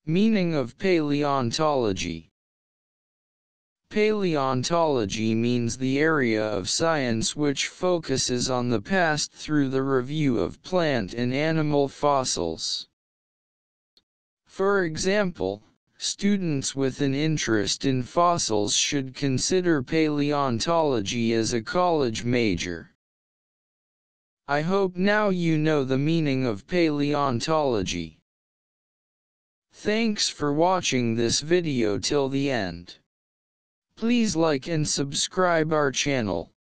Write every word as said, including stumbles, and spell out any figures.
Meaning of paleontology. Paleontology means the area of science which focuses on the past through the review of plant and animal fossils. For example, students with an interest in fossils should consider paleontology as a college major. I hope now you know the meaning of paleontology. Thanks for watching this video till the end. Please like and subscribe our channel.